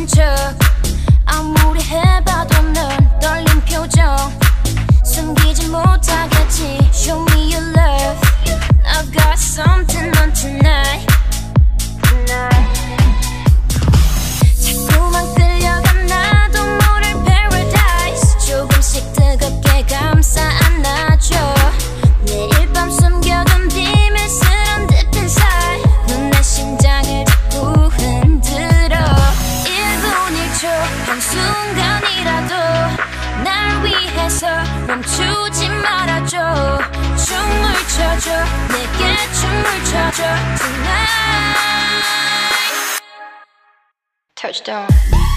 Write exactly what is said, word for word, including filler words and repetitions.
미친 척 아무리 해봐도 넌 떨린 표정 숨기지 못하겠지. Show me your love. I've got something on tonight. 자꾸만 끌려가 나도 모를 paradise. 조금씩 뜨겁게 감싸 안아줘. 내일 밤 숨겨둔 비밀스런 deep inside. 넌 내 심장을 자꾸 흔들어. 일 분 일 초 한순간이라도 날 위해서 멈추지 말아줘. 춤을 춰줘 내게 춤을 춰줘 tonight. Touchdown.